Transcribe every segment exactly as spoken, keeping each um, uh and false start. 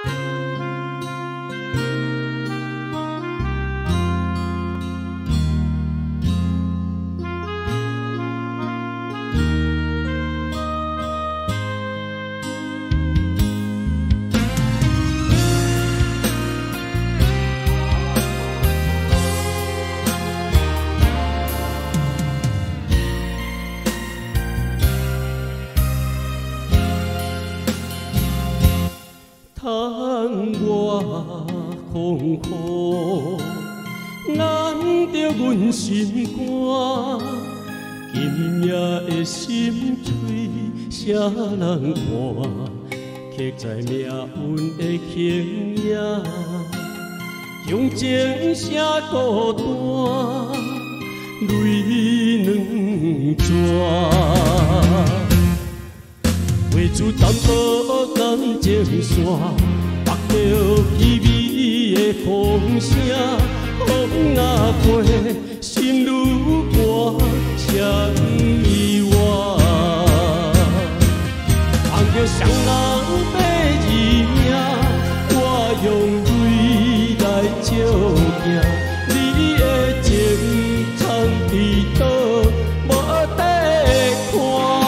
窗外风雨，难着阮心肝。今夜的心碎，谁人看？刻在命运的形影，用情写孤单，泪两逝。画出淡薄感情线，目着凄美的风声，风啊过，心愈寒，谁不意外？望着双人白字名，我用泪来照镜，你的情藏伫倒，无得看。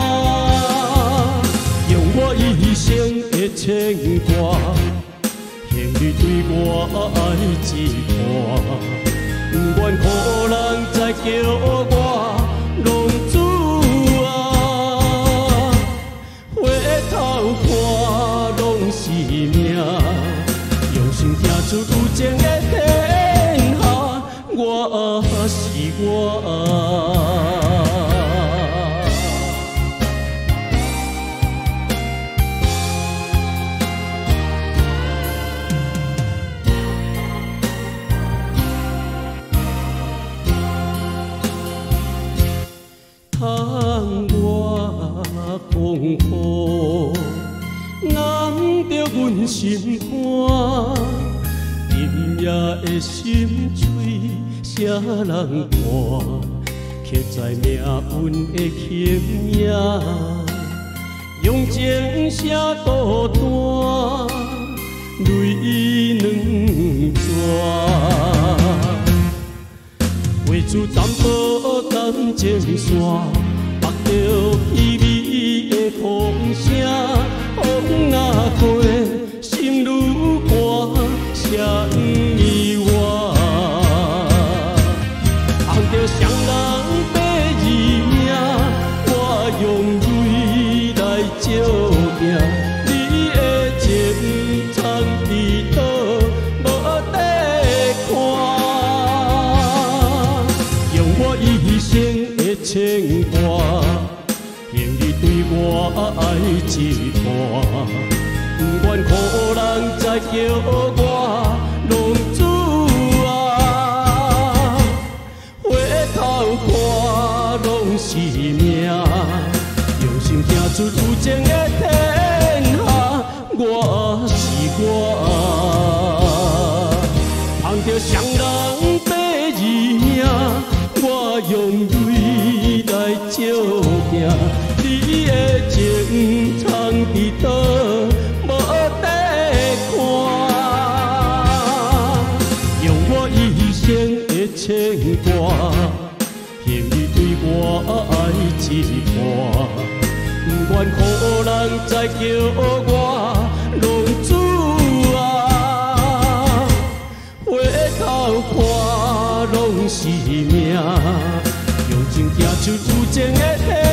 牵挂，幸你对我爱一半，不愿予人再叫我浪子啊。回头看拢是命，用心听出有情的天下，我是我。窗外风雨，难着阮心肝。今夜的心碎，谁人看？刻在命运的形影，用情写孤单，泪两逝。画出淡薄感情线，目着凄美的风声，风啊过，心愈寒，谁不意外？望着双人白字名，我用泪来照镜，你的情藏伫倒，无得看。一生的牵挂，幸你对我爱一半，不愿予人再叫我浪子啊。回头看拢是命，用心听出有情的天下，我是我。望着双人白字名，我用泪来照镜，你的情藏伫倒，无得看。用我一生的牵挂，幸你对我爱一半，不愿予人再叫我浪子啊。回头看拢是命。用情行出有情的天。